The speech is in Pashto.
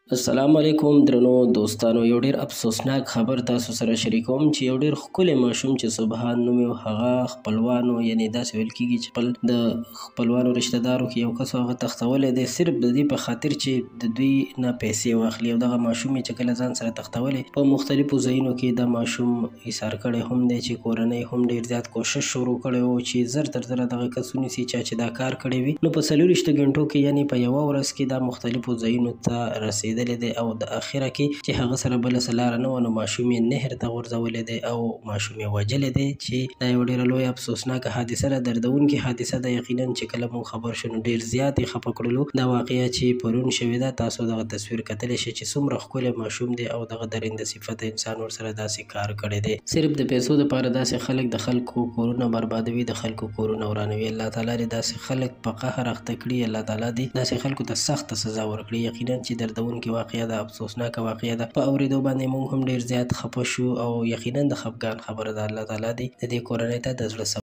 السلام علیکم درنو دوستانو. یو ډیر افسوسناک خبر تاسو سره شریکوم چې یو ډیر ښکلی ماشوم چې سبحان نوم یې هغه خپلوانو یعنې داسې ویل کېږي چې خپل د خپلوانو رشته دارو کې یو کس هغه تښتولی دی صرف د دې په خاطر چې د دوی نه پیسې واخلي. او دغه ماشوم یې چې کله ځان سره تښتولی په مختلفو ځایونو کې دا ماشوم ایثار کړی هم دی چې کورنۍ هم ډیر زیات کوشش شروع کړی و چې زر تر زره دغه کس ونیسي چا چې دا کار کړی وي. نو په 24 غنټو کې یعنې په یوه ورځ کې دا مختلفو ځایونو ته رسېدلی دی او د اخره کې چې هغه سره بله څه لاره نه وه نو ماشوم یې نهر ته غورځولی دی او ماشوم یې وژلی دی چې دا یوه ډېره لویه افسوسناکه حادثه ده، دردونکې حادثه ده. یقینا چې کله موږ خبر شو نو ډېر زیات یې خفه کړلو. دا واقعه چې پرون شوې ده تاسو دغه تصویر کتلی شئ چې څومره ښکلی ماشوم دی او دغه درنده صفته انسان ورسره داسې کار کړی دی. صرف د پیسو دپاره داسې خلک د خلکو کورونه بربادوي، د خلکو کورونه ورانوي. الله تعالی دې داسې خلک په قهر اخته کړي، الله تعالی دې داسې خلکو ته سخته سزا ورکړي. یقینا چې دردونکې واقعه ده، افسوسناکه واقعه ده. په اورېدو باندې موږ هم ډېر زیات خفه شو او یقینا د خفګان خبره ده. الله تعالی دې د دې کورنۍ ته د زړه